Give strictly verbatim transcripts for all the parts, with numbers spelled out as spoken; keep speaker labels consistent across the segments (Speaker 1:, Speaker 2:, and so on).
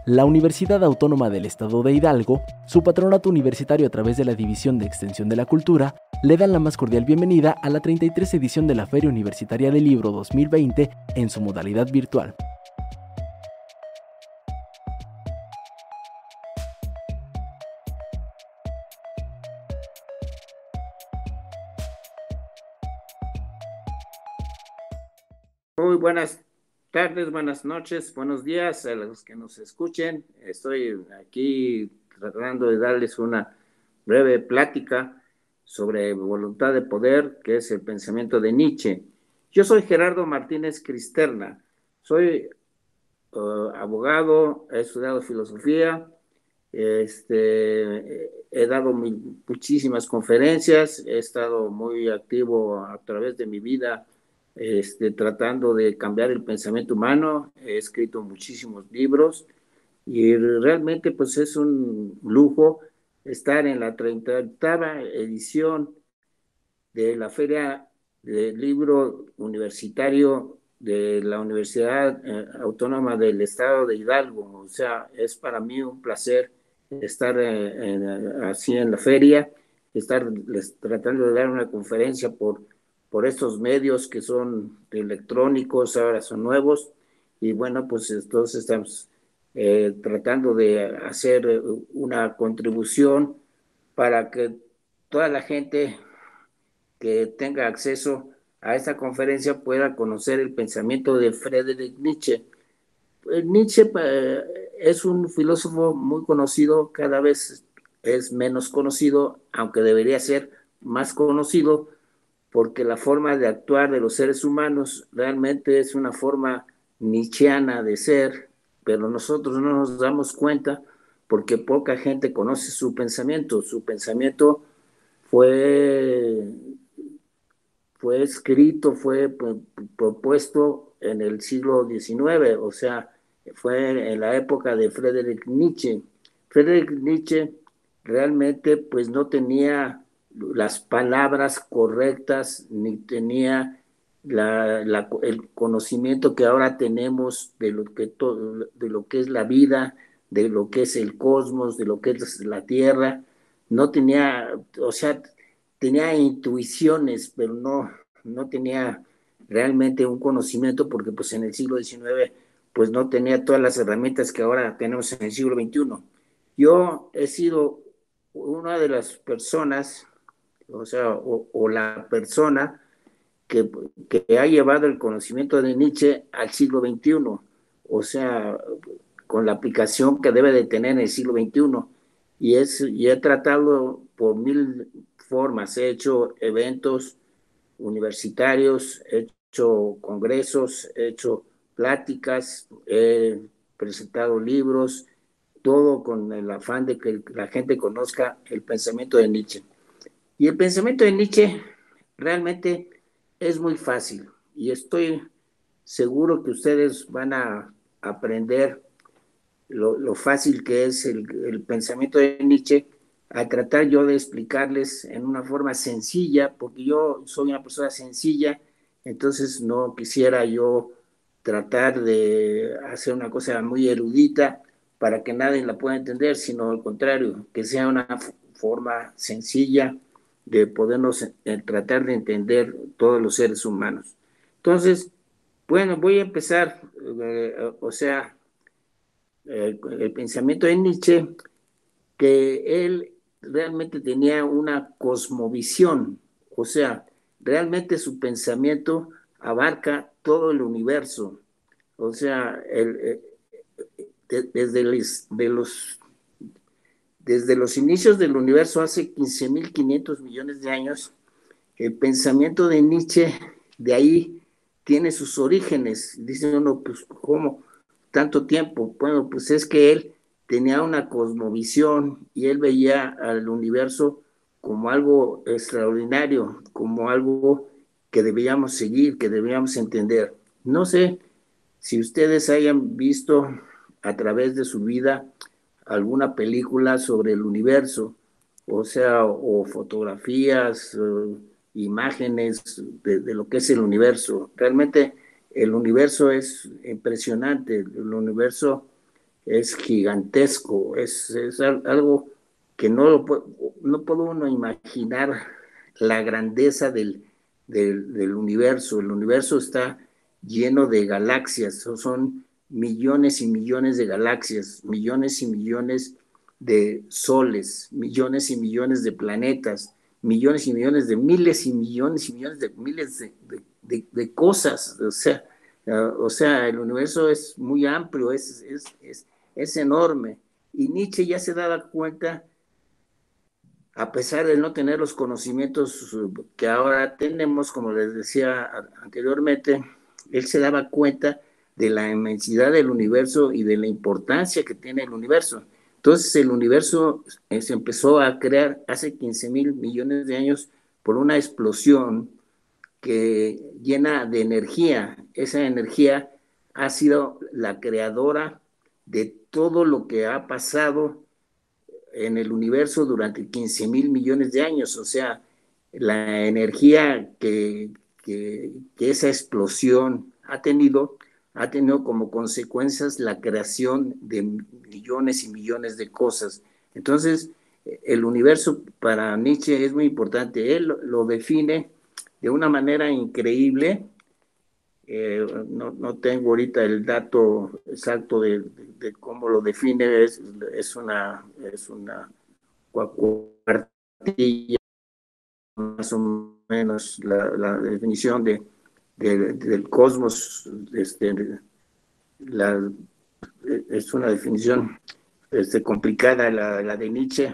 Speaker 1: La Universidad Autónoma del Estado de Hidalgo, su patronato universitario a través de la División de Extensión de la Cultura, le dan la más cordial bienvenida a la treinta y tres edición de la Feria Universitaria del Libro dos mil veinte en su modalidad virtual.
Speaker 2: Muy buenas tardes, buenas noches, buenos días a los que nos escuchen. Estoy aquí tratando de darles una breve plática sobre voluntad de poder, que es el pensamiento de Nietzsche. Yo soy Gerardo Martínez Cristerna, soy uh, abogado, he estudiado filosofía, este, he dado mi, muchísimas conferencias, he estado muy activo a través de mi vida, este, tratando de cambiar el pensamiento humano. He escrito muchísimos libros y realmente pues es un lujo estar en la treinta y octava edición de la Feria del Libro Universitario de la Universidad eh, Autónoma del Estado de Hidalgo. O sea, es para mí un placer estar eh, en, así en la feria, estar les, tratando de dar una conferencia por, por estos medios que son electrónicos, ahora son nuevos, y bueno, pues entonces estamos eh, tratando de hacer una contribución para que toda la gente que tenga acceso a esta conferencia pueda conocer el pensamiento de Friedrich Nietzsche. Nietzsche eh, es un filósofo muy conocido, cada vez es menos conocido, aunque debería ser más conocido, porque la forma de actuar de los seres humanos realmente es una forma nietzscheana de ser, pero nosotros no nos damos cuenta porque poca gente conoce su pensamiento. Su pensamiento fue fue escrito, fue propuesto en el siglo diecinueve, o sea, fue en la época de Friedrich Nietzsche. Friedrich Nietzsche realmente pues no tenía las palabras correctas, ni tenía la, la, el conocimiento que ahora tenemos de lo que, todo, de lo que es la vida, de lo que es el cosmos, de lo que es la Tierra. No tenía, o sea, tenía intuiciones, pero no, no tenía realmente un conocimiento, porque pues en el siglo diecinueve pues no tenía todas las herramientas que ahora tenemos en el siglo veintiuno. Yo he sido una de las personas, o sea, o, o la persona que, que ha llevado el conocimiento de Nietzsche al siglo veintiuno, o sea, con la aplicación que debe de tener en el siglo veintiuno. Y, es, y he tratado por mil formas, he hecho eventos universitarios, he hecho congresos, he hecho pláticas, he presentado libros, todo con el afán de que la gente conozca el pensamiento de Nietzsche. Y el pensamiento de Nietzsche realmente es muy fácil, y estoy seguro que ustedes van a aprender lo, lo fácil que es el, el pensamiento de Nietzsche, a tratar yo de explicarles en una forma sencilla, porque yo soy una persona sencilla, entonces no quisiera yo tratar de hacer una cosa muy erudita para que nadie la pueda entender, sino al contrario, que sea una forma sencilla de podernos eh, tratar de entender todos los seres humanos. Entonces, bueno, voy a empezar, eh, o sea, el, el pensamiento de Nietzsche, que él realmente tenía una cosmovisión, o sea, realmente su pensamiento abarca todo el universo, o sea, el, de, desde, les, de los, desde los inicios del universo, hace quince mil quinientos millones de años, el pensamiento de Nietzsche de ahí tiene sus orígenes. Dice uno, pues, ¿cómo tanto tiempo? Bueno, pues es que él tenía una cosmovisión y él veía al universo como algo extraordinario, como algo que debíamos seguir, que debíamos entender. No sé si ustedes hayan visto a través de su vida alguna película sobre el universo, o sea, o fotografías, eh, imágenes de, de lo que es el universo. Realmente el universo es impresionante, el universo es gigantesco, es, es algo que no, lo puede, no puede uno imaginar la grandeza del, del, del universo. El universo está lleno de galaxias, son millones y millones de galaxias, millones y millones de soles, millones y millones de planetas, millones y millones de miles y millones y millones de miles de, de, de, de cosas. O sea, uh, o sea, el universo es muy amplio, es, es, es, es enorme. Y Nietzsche ya se daba cuenta, a pesar de no tener los conocimientos que ahora tenemos, como les decía anteriormente, él se daba cuenta de la inmensidad del universo y de la importancia que tiene el universo. Entonces el universo se empezó a crear hace quince mil millones de años por una explosión que llena de energía. Esa energía ha sido la creadora de todo lo que ha pasado en el universo durante quince mil millones de años. O sea, la energía que, que, que esa explosión ha tenido, ha tenido como consecuencias la creación de millones y millones de cosas. Entonces, el universo para Nietzsche es muy importante. Él lo, lo define de una manera increíble. Eh, no, no, tengo ahorita el dato exacto de, de, de cómo lo define, es, es una, es una cuartilla más o menos la, la definición de, de, del cosmos. Este, la, es una definición este, complicada la, la de Nietzsche,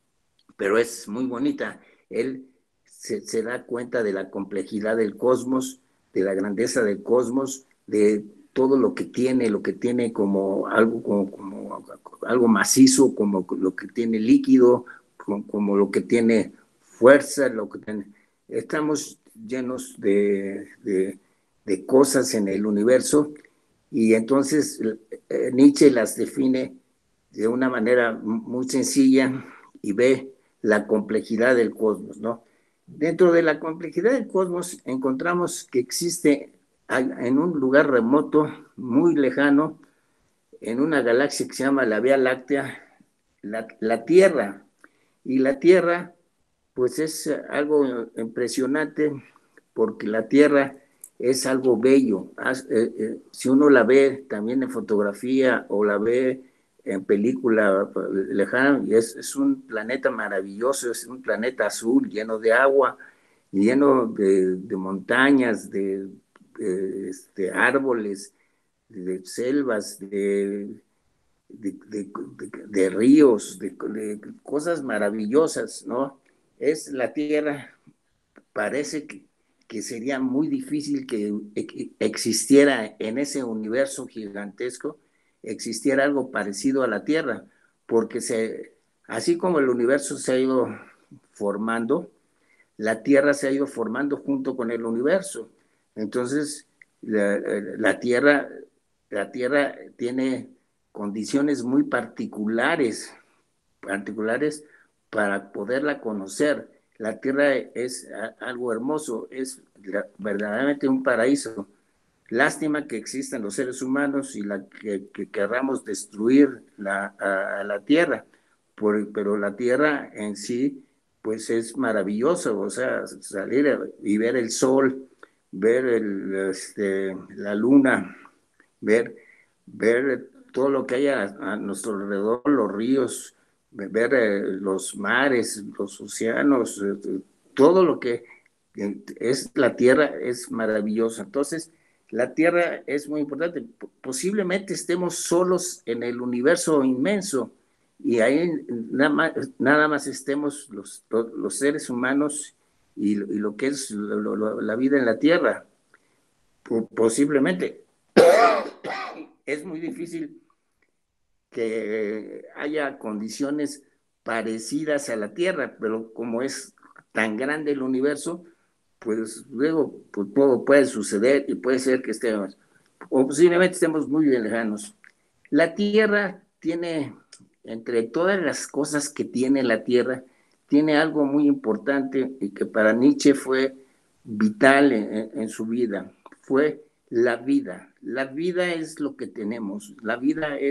Speaker 2: pero es muy bonita. Él se, se da cuenta de la complejidad del cosmos, de la grandeza del cosmos, de todo lo que tiene, lo que tiene como algo, como, como algo macizo, como lo que tiene líquido, como, como lo que tiene fuerza, lo que tiene. Estamos llenos de, de, de cosas en el universo y entonces eh, Nietzsche las define de una manera muy sencilla y ve la complejidad del cosmos, ¿no? Dentro de la complejidad del cosmos encontramos que existe en un lugar remoto, muy lejano, en una galaxia que se llama la Vía Láctea, la, la Tierra. Y la Tierra, pues es algo impresionante porque la Tierra es algo bello. Eh, eh, si uno la ve también en fotografía o la ve en película lejana, es, es un planeta maravilloso, es un planeta azul lleno de agua, lleno de, de montañas, de, de este, árboles, de selvas, de, de, de, de ríos, de, de, cosas maravillosas, ¿no? Es la Tierra, parece que, que sería muy difícil que existiera en ese universo gigantesco, existiera algo parecido a la Tierra, porque se, así como el universo se ha ido formando, la Tierra se ha ido formando junto con el universo. Entonces, la, la Tierra, la Tierra tiene condiciones muy particulares, particulares para poderla conocer. La Tierra es algo hermoso, es verdaderamente un paraíso. Lástima que existan los seres humanos y la, que, que querramos destruir la, a, a la Tierra, por, pero la Tierra en sí, pues es maravilloso, o sea, salir y ver el sol, ver el, este, la luna, ver, ver todo lo que hay a, a nuestro alrededor, los ríos, ver eh, los mares, los océanos, eh, todo lo que es la Tierra es maravilloso. Entonces, la Tierra es muy importante. Posiblemente estemos solos en el universo inmenso y ahí nada más, nada más estemos los, los seres humanos y, y lo que es lo, lo, la vida en la Tierra. Posiblemente. Es muy difícil que haya condiciones parecidas a la Tierra, pero como es tan grande el universo, pues luego pues, todo puede suceder y puede ser que estemos, o posiblemente estemos muy bien lejanos. La Tierra tiene, entre todas las cosas que tiene la Tierra, tiene algo muy importante y que para Nietzsche fue vital en, en su vida, fue la vida. La vida es lo que tenemos, la vida es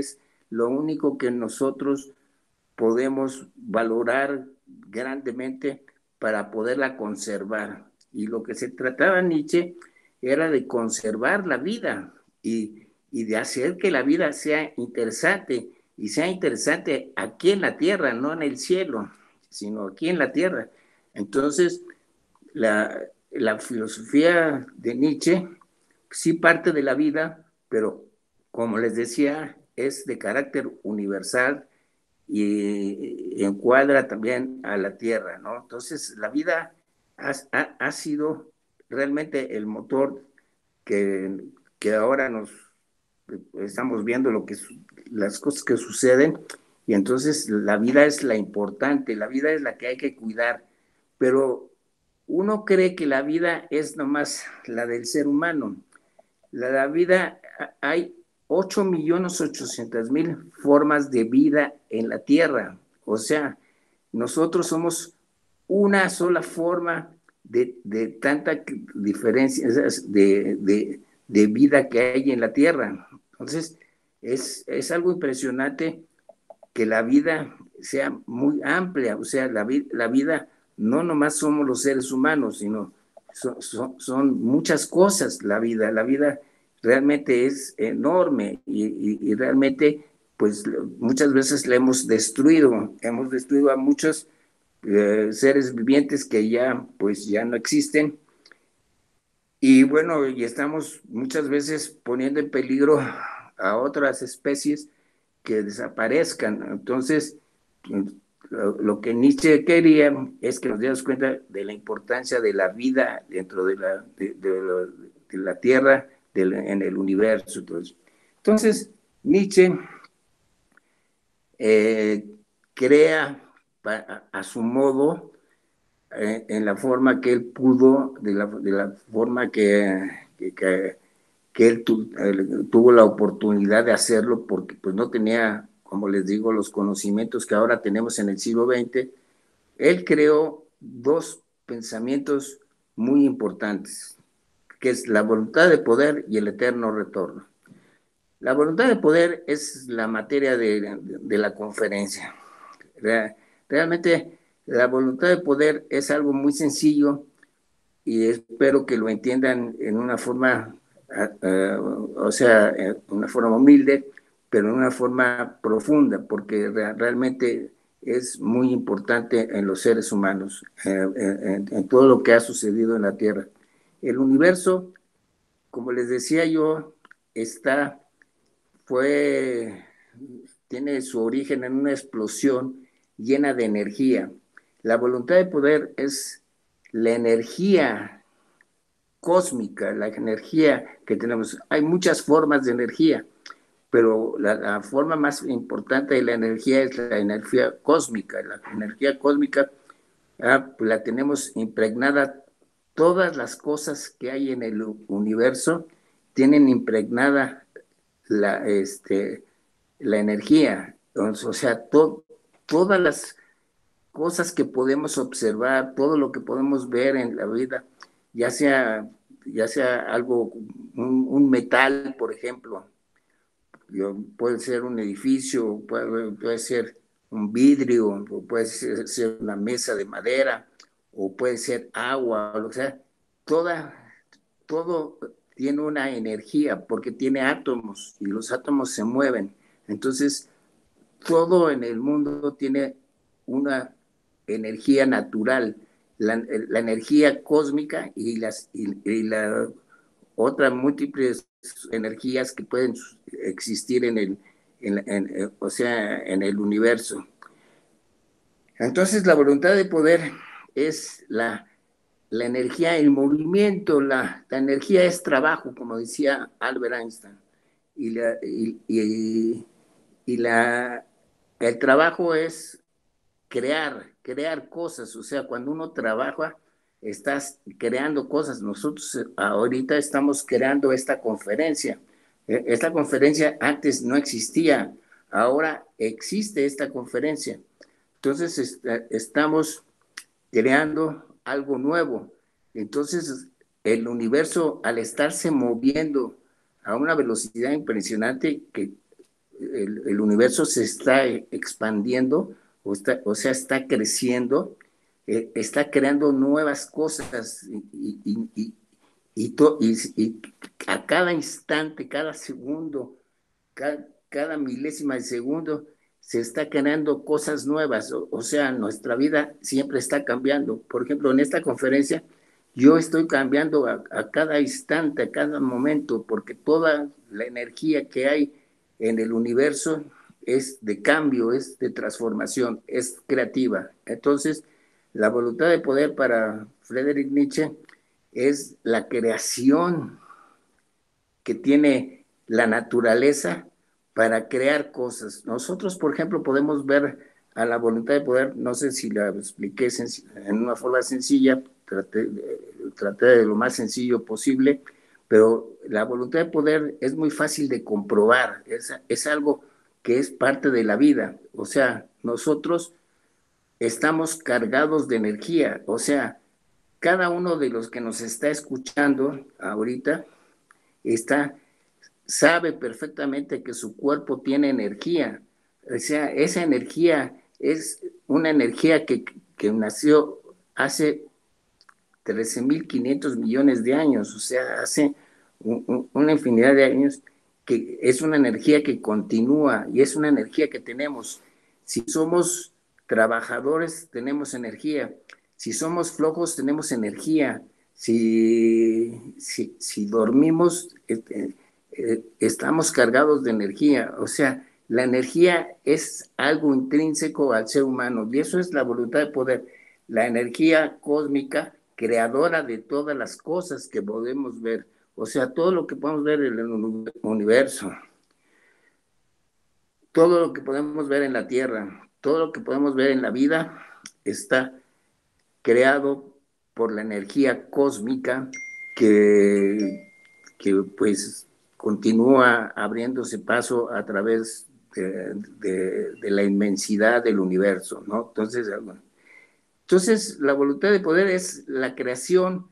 Speaker 2: lo único que nosotros podemos valorar grandemente para poderla conservar. Y lo que se trataba Nietzsche era de conservar la vida y, y de hacer que la vida sea interesante, y sea interesante aquí en la tierra, no en el cielo, sino aquí en la tierra. Entonces, la, la filosofía de Nietzsche sí parte de la vida, pero como les decía, es de carácter universal y encuadra también a la tierra, ¿no? Entonces, la vida ha, ha, ha sido realmente el motor que, que ahora nos estamos viendo lo que las cosas que suceden, y entonces la vida es la importante, la vida es la que hay que cuidar, pero uno cree que la vida es nomás la del ser humano. La, la vida, hay ocho millones ochocientos mil formas de vida en la Tierra. O sea, nosotros somos una sola forma de, de tanta diferencia de, de, de, vida que hay en la Tierra. Entonces, es, es algo impresionante que la vida sea muy amplia. O sea, la, la vida no nomás somos los seres humanos, sino son, son, son muchas cosas la vida. La vida realmente es enorme y, y, y realmente, pues muchas veces la hemos destruido. Hemos destruido a muchos eh, seres vivientes que ya, pues ya no existen. Y bueno, y estamos muchas veces poniendo en peligro a otras especies que desaparezcan. Entonces, lo que Nietzsche quería es que nos diéramos cuenta de la importancia de la vida dentro de la, de, de la, de la Tierra, de la, en el universo. Entonces, entonces Nietzsche eh, crea a, a, su modo, eh, en la forma que él pudo, de la, de la forma que, que, que, que él tu, eh, tuvo la oportunidad de hacerlo, porque pues no tenía, como les digo, los conocimientos que ahora tenemos en el siglo veinte. Él creó dos pensamientos muy importantes, que es la voluntad de poder y el eterno retorno. La voluntad de poder es la materia de, de, de la conferencia. Realmente la voluntad de poder es algo muy sencillo y espero que lo entiendan en una forma, uh, o sea, en una forma humilde, pero en una forma profunda, porque realmente es muy importante en los seres humanos, eh, en, en todo lo que ha sucedido en la Tierra. El universo, como les decía yo, está, fue, tiene su origen en una explosión llena de energía. La voluntad de poder es la energía cósmica, la energía que tenemos. Hay muchas formas de energía, pero la, la forma más importante de la energía es la energía cósmica. La energía cósmica ah, pues la tenemos impregnada. Todas las cosas que hay en el universo tienen impregnada la, este, la energía. O sea, to, todas las cosas que podemos observar, todo lo que podemos ver en la vida, ya sea, ya sea algo, un, un metal, por ejemplo, puede ser un edificio, puede, puede ser un vidrio, puede ser, ser una mesa de madera, o puede ser agua, o sea, toda, todo tiene una energía porque tiene átomos y los átomos se mueven. Entonces, todo en el mundo tiene una energía natural, la, la energía cósmica y las y, y la otras múltiples energías que pueden existir en el, en, en, o sea, en el universo. Entonces, la voluntad de poder es la, la energía, el movimiento, la, la energía es trabajo, como decía Albert Einstein. Y, la, y, y, y la, el trabajo es crear, crear cosas. O sea, cuando uno trabaja, estás creando cosas. Nosotros ahorita estamos creando esta conferencia. Esta conferencia antes no existía, ahora existe esta conferencia. Entonces est estamos creando algo nuevo. Entonces el universo, al estarse moviendo a una velocidad impresionante, que el, el universo se está expandiendo, o, está, o sea, está creciendo, eh, está creando nuevas cosas y, y, y, y, to, y, y a cada instante, cada segundo, cada, cada milésima de segundo, se está creando cosas nuevas, o, o sea, nuestra vida siempre está cambiando. Por ejemplo, en esta conferencia, yo estoy cambiando a, a cada instante, a cada momento, porque toda la energía que hay en el universo es de cambio, es de transformación, es creativa. Entonces, la voluntad de poder para Friedrich Nietzsche es la creación que tiene la naturaleza para crear cosas. Nosotros, por ejemplo, podemos ver a la voluntad de poder, no sé si la expliqué en una forma sencilla, traté, traté de lo más sencillo posible, pero la voluntad de poder es muy fácil de comprobar, es, es algo que es parte de la vida. O sea, nosotros estamos cargados de energía, o sea, cada uno de los que nos está escuchando ahorita está, sabe perfectamente que su cuerpo tiene energía. O sea, esa energía es una energía que, que nació hace trece mil quinientos millones de años, o sea, hace un, un, una infinidad de años, que es una energía que continúa y es una energía que tenemos. Si somos trabajadores, tenemos energía. Si somos flojos, tenemos energía. Si, si, si dormimos, eh, eh, estamos cargados de energía. O sea, la energía es algo intrínseco al ser humano y eso es la voluntad de poder. La energía cósmica creadora de todas las cosas que podemos ver, o sea, todo lo que podemos ver en el universo, todo lo que podemos ver en la Tierra, todo lo que podemos ver en la vida, está creado por la energía cósmica que, que pues continúa abriéndose paso a través de, de, de la inmensidad del universo, ¿no? Entonces, bueno, entonces, la voluntad de poder es la creación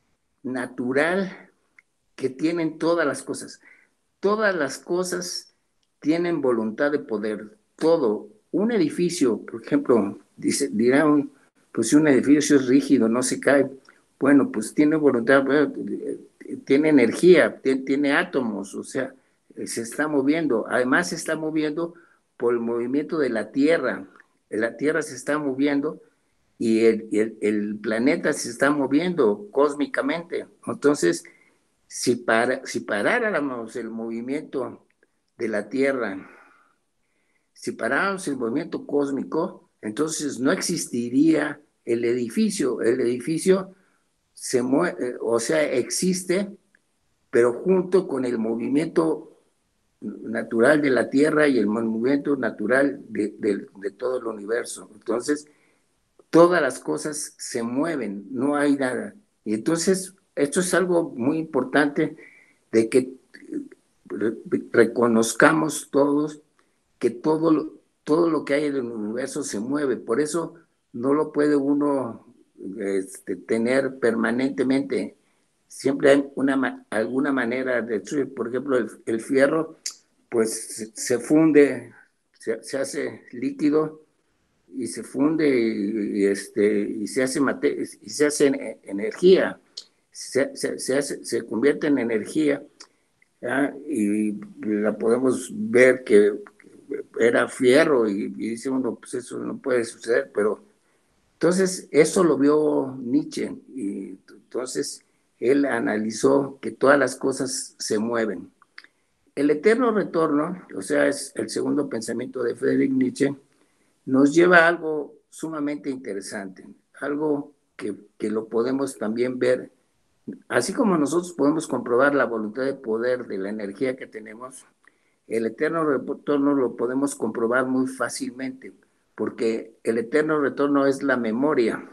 Speaker 2: natural que tienen todas las cosas. Todas las cosas tienen voluntad de poder. Todo. Un edificio, por ejemplo, dice, dirá un, pues si un edificio es rígido, no se cae. Bueno, pues tiene voluntad, tiene energía, tiene átomos, o sea, se está moviendo. Además, se está moviendo por el movimiento de la Tierra. La Tierra se está moviendo y el, el, el planeta se está moviendo cósmicamente. Entonces, si, para, si paráramos el movimiento de la Tierra, si paráramos el movimiento cósmico, entonces no existiría el edificio. El edificio se mueve, o sea, existe, pero junto con el movimiento natural de la Tierra y el movimiento natural de, de, de todo el universo. Entonces, todas las cosas se mueven, no hay nada. Y entonces, esto es algo muy importante de que reconozcamos todos que todo lo, todo lo que hay en el universo se mueve. Por eso no lo puede uno este, tener permanentemente. Siempre hay una, alguna manera de destruir. Por ejemplo, el, el fierro, pues se, se funde, se, se hace líquido y se funde y, y, este, y se hace, mate, y se hace energía, se, se, se, hace, se convierte en energía, ¿ya? Y la podemos ver que era fierro y, y dice uno, pues eso no puede suceder, pero entonces eso lo vio Nietzsche y entonces él analizó que todas las cosas se mueven. El eterno retorno, o sea, es el segundo pensamiento de Friedrich Nietzsche, nos lleva a algo sumamente interesante, algo que, que lo podemos también ver, así como nosotros podemos comprobar la voluntad de poder de la energía que tenemos, el eterno retorno lo podemos comprobar muy fácilmente, porque el eterno retorno es la memoria.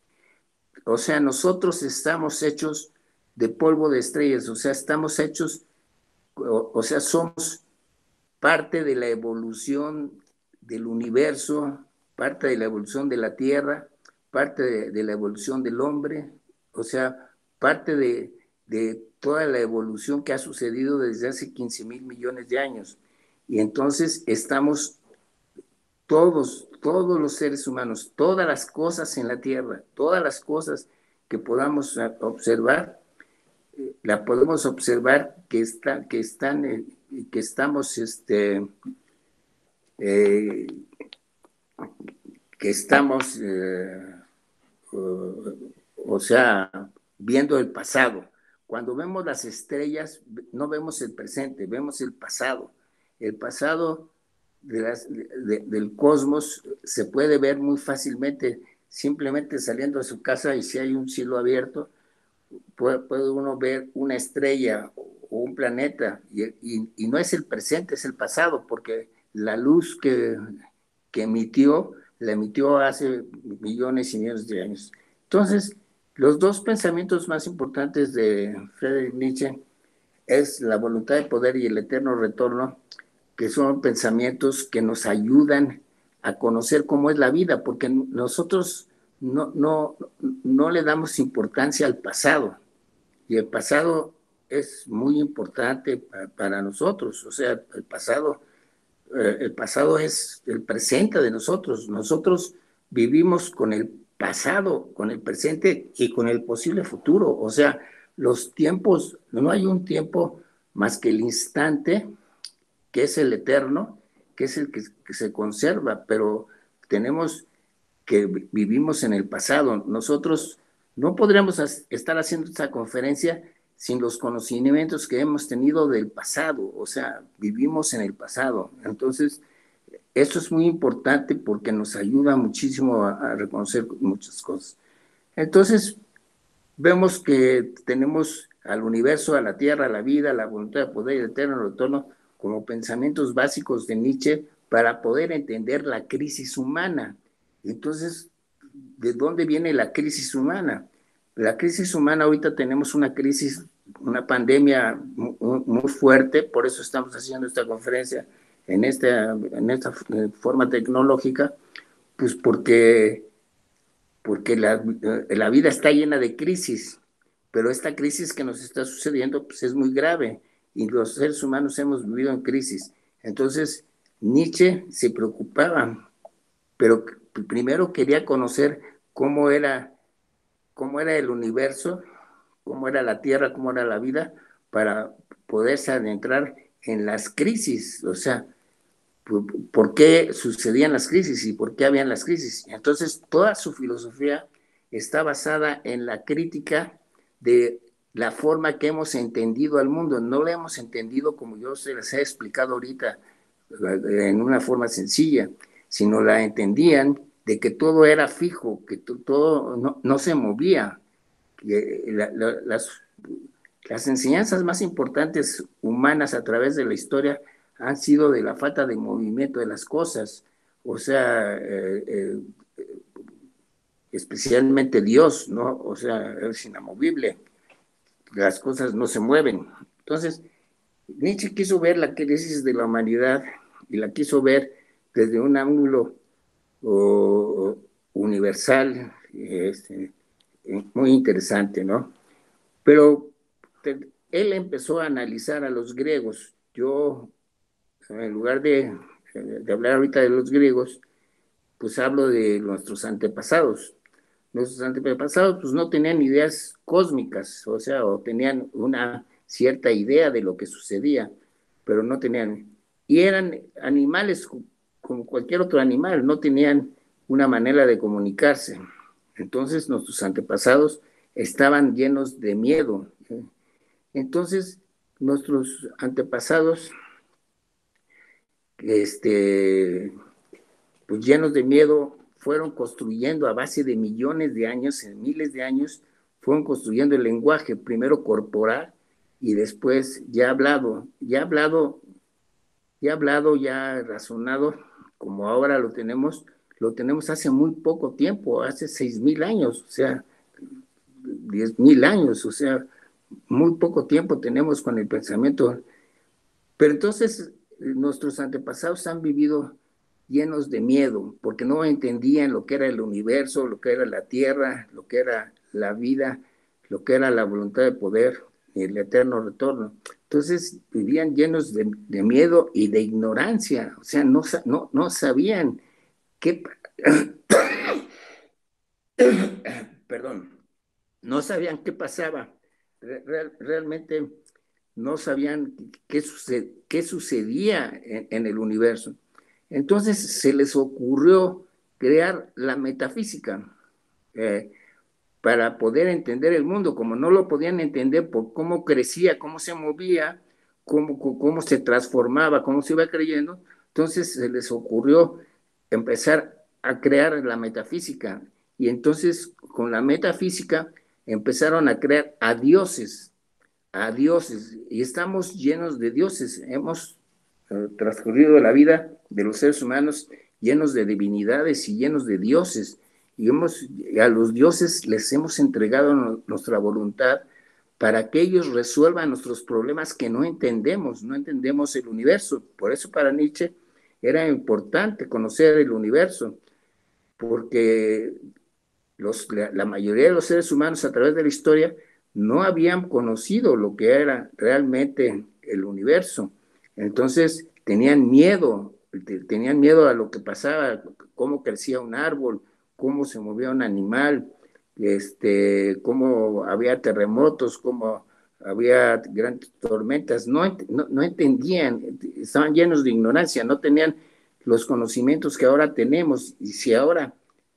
Speaker 2: O sea, nosotros estamos hechos de polvo de estrellas, o sea, estamos hechos, o, o sea, somos parte de la evolución del universo, parte de la evolución de la Tierra, parte de, de la evolución del hombre, o sea, parte de, de, toda la evolución que ha sucedido desde hace quince mil millones de años. Y entonces estamos todos, todos los seres humanos, todas las cosas en la tierra, todas las cosas que podamos observar, la podemos observar que, está, que están, eh, que estamos, este, eh, que estamos, eh, uh, o sea, viendo el pasado. Cuando vemos las estrellas, no vemos el presente, vemos el pasado. El pasado de las, de, del cosmos se puede ver muy fácilmente, simplemente saliendo de su casa, y si hay un cielo abierto, puede, puede uno ver una estrella o un planeta, y, y, y no es el presente, es el pasado, porque la luz que, que emitió, la emitió hace millones y millones de años. Entonces, los dos pensamientos más importantes de Friedrich Nietzsche es la voluntad de poder y el eterno retorno, que son pensamientos que nos ayudan a conocer cómo es la vida, porque nosotros no, no, no le damos importancia al pasado, y el pasado es muy importante para, para nosotros. O sea, el pasado, eh, el pasado es el presente de nosotros. Nosotros vivimos con el pasado, con el presente y con el posible futuro. O sea, los tiempos, no hay un tiempo más que el instante, que es el eterno, que es el que, que se conserva, pero tenemos que vivimos en el pasado. Nosotros no podríamos estar haciendo esta conferencia sin los conocimientos que hemos tenido del pasado. O sea, vivimos en el pasado. Entonces, eso es muy importante porque nos ayuda muchísimo a, a reconocer muchas cosas. Entonces, vemos que tenemos al universo, a la tierra, a la vida, a la voluntad de poder y el eterno retorno como pensamientos básicos de Nietzsche para poder entender la crisis humana. Entonces, ¿de dónde viene la crisis humana? La crisis humana, ahorita tenemos una crisis, una pandemia muy, muy fuerte, por eso estamos haciendo esta conferencia en esta, en esta forma tecnológica, pues porque, porque la, la vida está llena de crisis, pero esta crisis que nos está sucediendo pues es muy grave, y los seres humanos hemos vivido en crisis. Entonces, Nietzsche se preocupaba, pero primero quería conocer cómo era, cómo era el universo, cómo era la Tierra, cómo era la vida, para poderse adentrar en las crisis. O sea, por qué sucedían las crisis y por qué habían las crisis. Entonces, toda su filosofía está basada en la crítica de la forma que hemos entendido al mundo. No lo hemos entendido como yo se les he explicado ahorita, en una forma sencilla, sino la entendían de que todo era fijo, que todo no, no se movía. Que la, la, las, las enseñanzas más importantes humanas a través de la historia han sido de la falta de movimiento de las cosas. O sea, eh, eh, especialmente Dios, ¿no? O sea, es inamovible, las cosas no se mueven. Entonces, Nietzsche quiso ver la crisis de la humanidad y la quiso ver desde un ángulo o, universal, este, muy interesante, ¿no? Pero te, él empezó a analizar a los griegos. Yo, en lugar de, de hablar ahorita de los griegos, pues hablo de nuestros antepasados. Nuestros antepasados pues no tenían ideas cósmicas, o sea, o tenían una cierta idea de lo que sucedía, pero no tenían, y eran animales como cualquier otro animal, no tenían una manera de comunicarse. Entonces nuestros antepasados estaban llenos de miedo. Entonces nuestros antepasados, este, pues llenos de miedo, fueron construyendo a base de millones de años, en miles de años, fueron construyendo el lenguaje, primero corporal y después ya hablado, ya hablado, ya hablado, ya razonado, como ahora lo tenemos, lo tenemos hace muy poco tiempo, hace seis mil años, o sea, diez mil años, o sea, muy poco tiempo tenemos con el pensamiento. Pero entonces nuestros antepasados han vivido llenos de miedo, porque no entendían lo que era el universo, lo que era la tierra, lo que era la vida, lo que era la voluntad de poder y el eterno retorno. Entonces vivían llenos de, de miedo y de ignorancia, o sea, no, no, no sabían qué, perdón, no sabían qué pasaba, Real, realmente no sabían qué, suced, qué sucedía en, en el universo. Entonces se les ocurrió crear la metafísica eh, para poder entender el mundo, como no lo podían entender por cómo crecía, cómo se movía, cómo, cómo se transformaba, cómo se iba creyendo. Entonces se les ocurrió empezar a crear la metafísica. Y entonces con la metafísica empezaron a crear a dioses, a dioses. Y estamos llenos de dioses. Hemos eh, transcurrido la vida de los seres humanos llenos de divinidades y llenos de dioses. Y hemos, a los dioses les hemos entregado no, nuestra voluntad para que ellos resuelvan nuestros problemas que no entendemos, no entendemos el universo. Por eso para Nietzsche era importante conocer el universo, porque los, la, la mayoría de los seres humanos a través de la historia no habían conocido lo que era realmente el universo. Entonces tenían miedo, tenían miedo a lo que pasaba, cómo crecía un árbol, cómo se movía un animal, este, cómo había terremotos, cómo había grandes tormentas. No, no, no entendían, estaban llenos de ignorancia, no tenían los conocimientos que ahora tenemos. Y si ahora,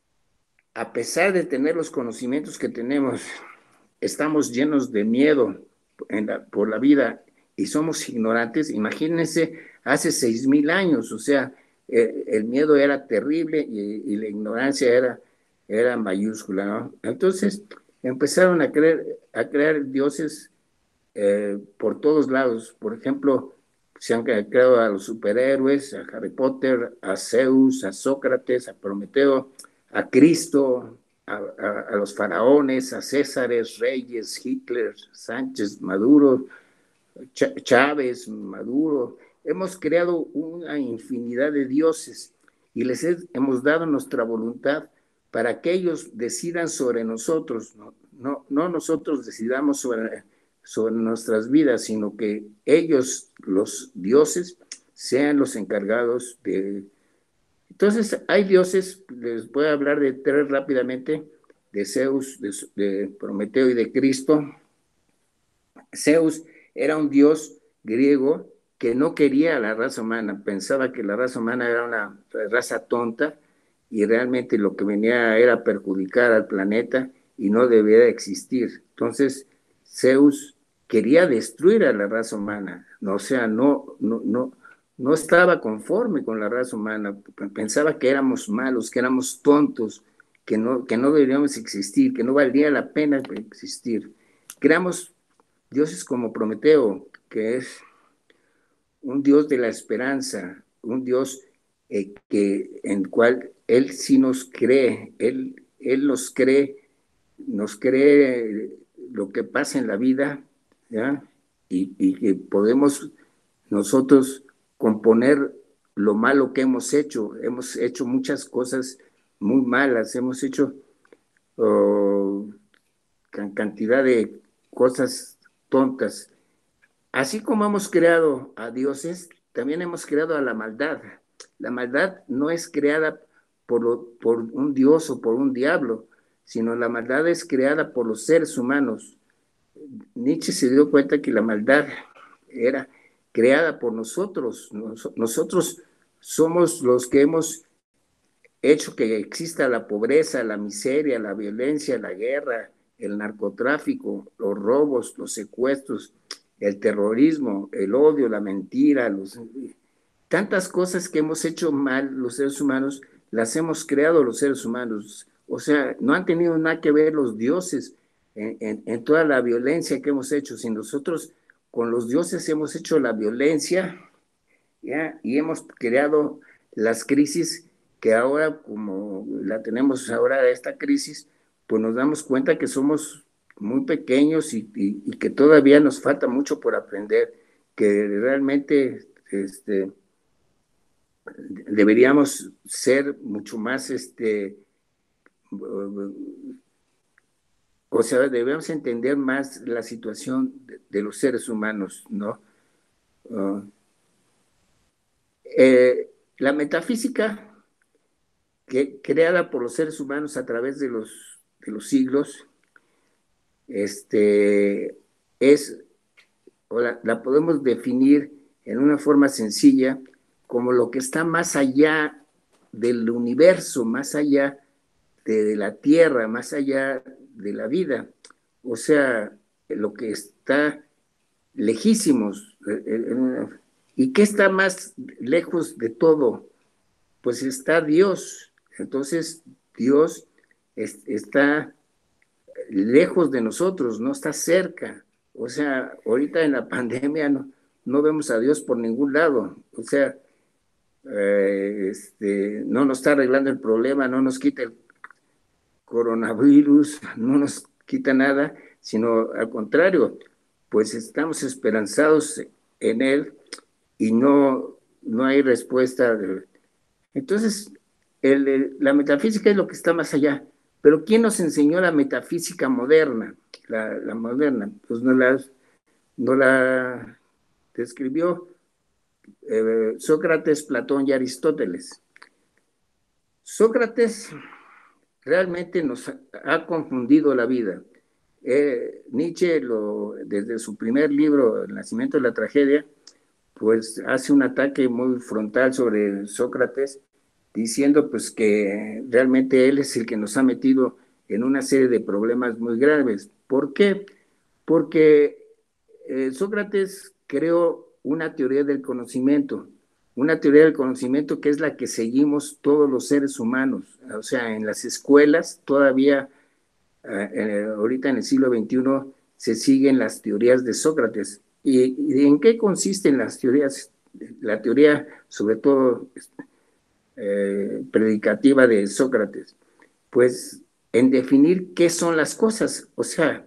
Speaker 2: a pesar de tener los conocimientos que tenemos, estamos llenos de miedo en la, por la vida y somos ignorantes, imagínense hace seis mil años, o sea, eh, el miedo era terrible y, y la ignorancia era, era mayúscula, ¿no? Entonces empezaron a creer, a crear dioses eh, por todos lados. Por ejemplo, se han creado a los superhéroes, a Harry Potter, a Zeus, a Sócrates, a Prometeo, a Cristo, a, a, a los faraones, a Césares, Reyes, Hitler, Sánchez, Maduro, Ch Chávez, Maduro. Hemos creado una infinidad de dioses y les hemos dado nuestra voluntad para que ellos decidan sobre nosotros, no, no, no nosotros decidamos sobre, sobre nuestras vidas, sino que ellos, los dioses, sean los encargados de... Entonces, hay dioses, les voy a hablar de tres rápidamente, de Zeus, de, de Prometeo y de Cristo. Zeus era un dios griego que no quería a la raza humana, pensaba que la raza humana era una raza tonta y realmente lo que venía era perjudicar al planeta y no debía existir. Entonces, Zeus quería destruir a la raza humana, no, o sea, no, no, no, no estaba conforme con la raza humana, pensaba que éramos malos, que éramos tontos, que no, que no deberíamos existir, que no valía la pena existir. Creamos dioses como Prometeo, que es un dios de la esperanza, un dios eh, que, en cual él sí nos cree, él, él nos cree, nos cree lo que pasa en la vida, ¿ya? Y, y que podemos nosotros componer lo malo que hemos hecho. Hemos hecho muchas cosas muy malas, hemos hecho oh, cantidad de cosas tontas. Así como hemos creado a dioses, también hemos creado a la maldad. La maldad no es creada por, lo, por un dios o por un diablo, sino la maldad es creada por los seres humanos. Nietzsche se dio cuenta que la maldad era creada por nosotros. Nos, nosotros somos los que hemos hecho que exista la pobreza, la miseria, la violencia, la guerra, el narcotráfico, los robos, los secuestros, el terrorismo, el odio, la mentira, los, tantas cosas que hemos hecho mal los seres humanos, las hemos creado los seres humanos. O sea, no han tenido nada que ver los dioses en, en, en toda la violencia que hemos hecho. Si nosotros con los dioses hemos hecho la violencia, ¿ya? Y hemos creado las crisis que ahora, como la tenemos ahora, esta crisis, pues nos damos cuenta que somos muy pequeños y, y, y que todavía nos falta mucho por aprender, que realmente este, deberíamos ser mucho más, este, o sea, debemos entender más la situación de, de los seres humanos, ¿no? Uh, eh, la metafísica que, creada por los seres humanos a través de los, de los siglos, este, es, o la, la podemos definir en una forma sencilla como lo que está más allá del universo, más allá de, de la tierra, más allá de la vida. O sea, lo que está lejísimos. Eh, eh, ¿Y qué está más lejos de todo? Pues está Dios. Entonces, Dios es, está lejos de nosotros, no está cerca. O sea, ahorita en la pandemia no, no vemos a Dios por ningún lado. O sea, eh, este, no nos está arreglando el problema, no nos quita el coronavirus, no nos quita nada, sino al contrario, pues estamos esperanzados en Él y no, no hay respuesta. De... Entonces, el, el, la metafísica es lo que está más allá. Pero ¿quién nos enseñó la metafísica moderna? La, la moderna, pues no la, no la describió eh, Sócrates, Platón y Aristóteles. Sócrates realmente nos ha, ha confundido la vida. Eh, Nietzsche, lo, desde su primer libro, El nacimiento de la tragedia, pues hace un ataque muy frontal sobre Sócrates, diciendo pues que realmente él es el que nos ha metido en una serie de problemas muy graves. ¿Por qué? Porque eh, Sócrates creó una teoría del conocimiento, una teoría del conocimiento que es la que seguimos todos los seres humanos. O sea, en las escuelas todavía, eh, ahorita en el siglo veintiuno, se siguen las teorías de Sócrates. ¿Y, y en qué consisten las teorías? La teoría, sobre todo, eh, predicativa de Sócrates, pues en definir qué son las cosas. O sea,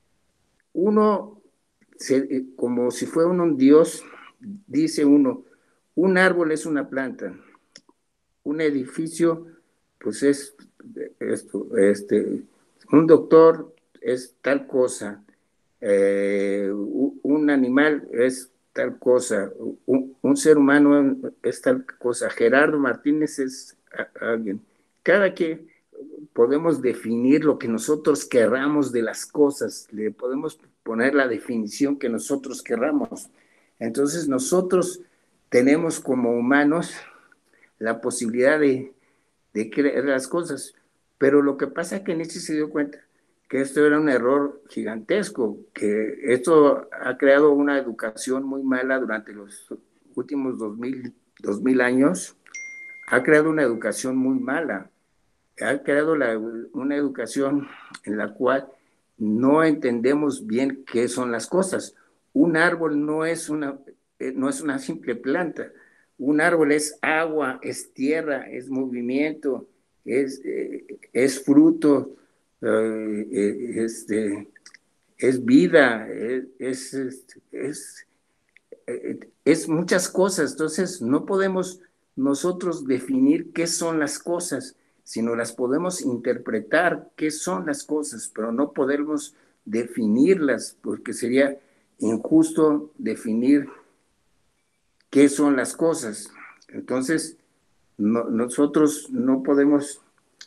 Speaker 2: uno, se, como si fuera uno un dios, dice uno, un árbol es una planta, un edificio, pues es esto, este, un doctor es tal cosa, eh, un animal es tal cosa, un, un, ser humano es tal cosa, Gerardo Martínez es a, a alguien. Cada que podemos definir lo que nosotros querramos de las cosas, le podemos poner la definición que nosotros querramos. Entonces nosotros tenemos como humanos la posibilidad de, de creer las cosas, pero lo que pasa es que Nietzsche se dio cuenta que esto era un error gigantesco, que esto ha creado una educación muy mala durante los últimos dos mil, dos mil años, ha creado una educación muy mala, ha creado la, una educación en la cual no entendemos bien qué son las cosas. Un árbol no es una, no es una simple planta, un árbol es agua, es tierra, es movimiento, es, eh, es fruto, eh, este, es vida, es, es, es, es muchas cosas. Entonces, no podemos nosotros definir qué son las cosas, sino las podemos interpretar qué son las cosas, pero no podemos definirlas, porque sería injusto definir qué son las cosas. Entonces, no, nosotros no podemos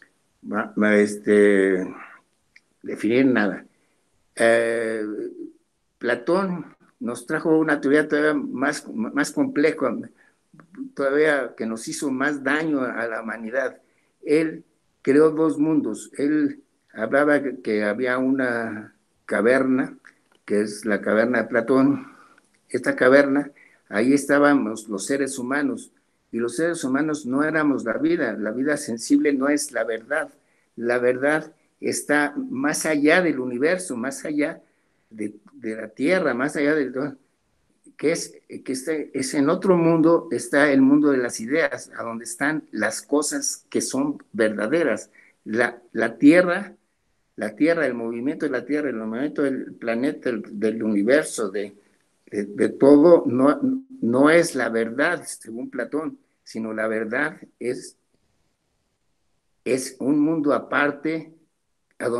Speaker 2: este, definir nada. Eh, Platón nos trajo una teoría todavía más, más compleja, todavía que nos hizo más daño a la humanidad. Él creó dos mundos. Él hablaba que había una caverna, que es la caverna de Platón. Esta caverna, ahí estábamos los seres humanos, y los seres humanos no éramos la vida. La vida sensible no es la verdad. La verdad está más allá del universo, más allá de, de la tierra, más allá del... que es que este, es en otro mundo, está el mundo de las ideas, a donde están las cosas que son verdaderas. La, la tierra, la tierra, el movimiento de la tierra, el movimiento del planeta, del, del universo, de, de, de todo, no, no es la verdad, según Platón, sino la verdad es, es un mundo aparte a donde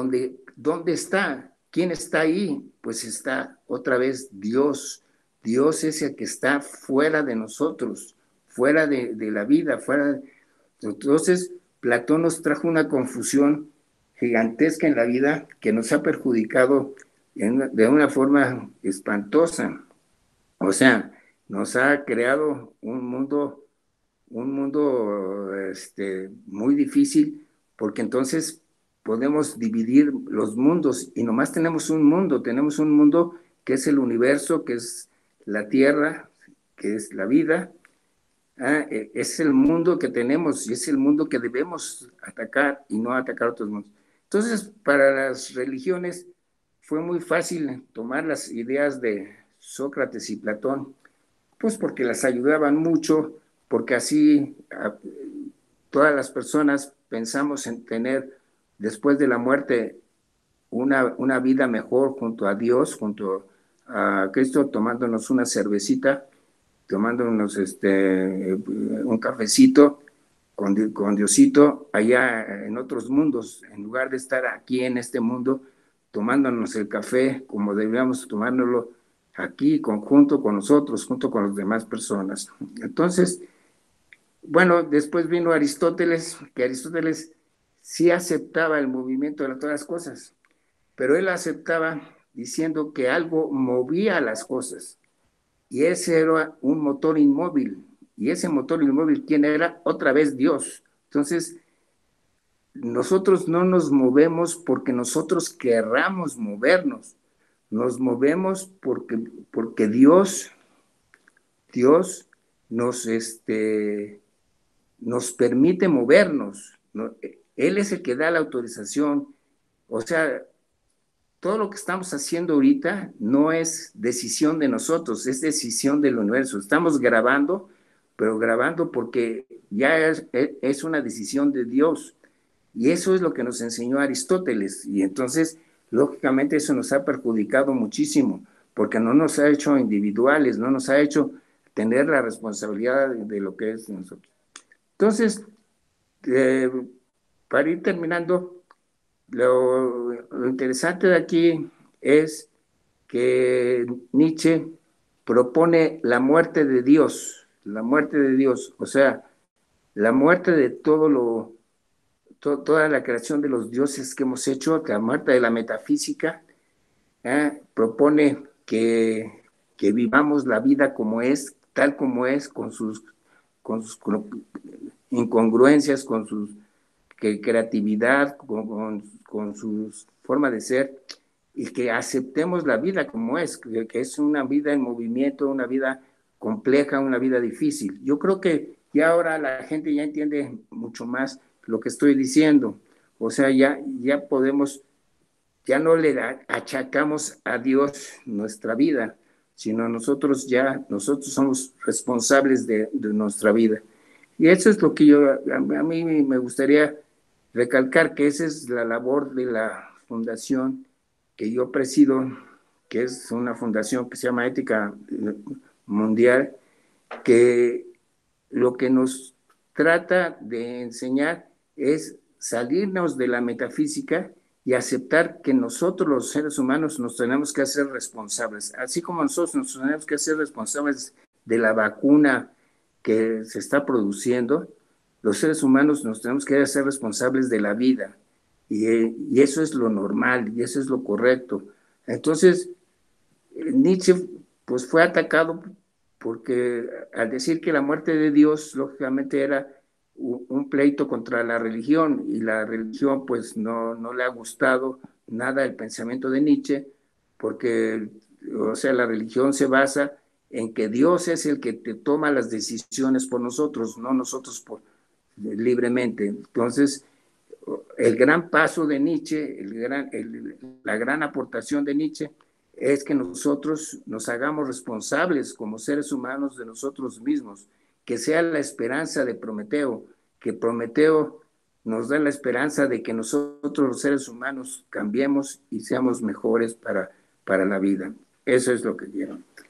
Speaker 2: ¿dónde está? ¿Quién está ahí? Pues está otra vez Dios. Dios es el que está fuera de nosotros, fuera de, de la vida, fuera de... Entonces, Platón nos trajo una confusión gigantesca en la vida que nos ha perjudicado en, de una forma espantosa. O sea, nos ha creado un mundo, un mundo este, muy difícil, porque entonces podemos dividir los mundos y nomás tenemos un mundo, tenemos un mundo que es el universo, que es la tierra, que es la vida. Ah, es el mundo que tenemos y es el mundo que debemos atacar y no atacar otros mundos. Entonces, para las religiones fue muy fácil tomar las ideas de Sócrates y Platón, pues porque las ayudaban mucho, porque así a, todas las personas pensamos en tener después de la muerte una, una vida mejor junto a Dios, junto a Cristo, tomándonos una cervecita, tomándonos este, un cafecito con, con Diosito allá en otros mundos, en lugar de estar aquí en este mundo tomándonos el café como debíamos tomárnoslo aquí, conjunto con nosotros, junto con las demás personas. Entonces, bueno, después vino Aristóteles, que Aristóteles sí aceptaba el movimiento de todas las cosas, pero él aceptaba diciendo que algo movía las cosas, y ese era un motor inmóvil, y ese motor inmóvil, ¿quién era? Otra vez Dios. Entonces, nosotros no nos movemos porque nosotros querramos movernos, nos movemos porque, porque Dios, Dios nos, este, nos permite movernos, ¿no? Él es el que da la autorización. O sea, todo lo que estamos haciendo ahorita no es decisión de nosotros, es decisión del universo. Estamos grabando, pero grabando porque ya es, es una decisión de Dios. Y eso es lo que nos enseñó Aristóteles. Y entonces, lógicamente, eso nos ha perjudicado muchísimo, porque no nos ha hecho individuales, no nos ha hecho tener la responsabilidad de, de lo que es nosotros. Entonces, eh, para ir terminando, lo, lo interesante de aquí es que Nietzsche propone la muerte de Dios, la muerte de Dios, o sea, la muerte de todo lo, to, toda la creación de los dioses que hemos hecho, la muerte de la metafísica, ¿eh? Propone que, que vivamos la vida como es, tal como es, con sus, con sus incongruencias, con sus que creatividad, con, con, con su forma de ser, y que aceptemos la vida como es, que, que es una vida en movimiento, una vida compleja, una vida difícil. Yo creo que ya ahora la gente ya entiende mucho más lo que estoy diciendo. O sea, ya, ya podemos, ya no le achacamos a Dios nuestra vida, sino nosotros ya, nosotros somos responsables de, de nuestra vida. Y eso es lo que yo, a, a mí me gustaría recalcar, que esa es la labor de la fundación que yo presido, que es una fundación que se llama Ética Mundial, que lo que nos trata de enseñar es salirnos de la metafísica y aceptar que nosotros los seres humanos nos tenemos que hacer responsables, así como nosotros nos tenemos que hacer responsables de la vacuna que se está produciendo. Los seres humanos nos tenemos que hacer responsables de la vida, y, y eso es lo normal y eso es lo correcto. Entonces, Nietzsche pues fue atacado porque al decir que la muerte de Dios, lógicamente era un pleito contra la religión, y la religión pues no, no le ha gustado nada el pensamiento de Nietzsche, porque, o sea, la religión se basa en que Dios es el que te toma las decisiones por nosotros, no nosotros por, libremente. Entonces, el gran paso de Nietzsche, el gran, el, la gran aportación de Nietzsche es que nosotros nos hagamos responsables como seres humanos de nosotros mismos, que sea la esperanza de Prometeo, que Prometeo nos da la esperanza de que nosotros los seres humanos cambiemos y seamos mejores para, para la vida. Eso es lo que quiero.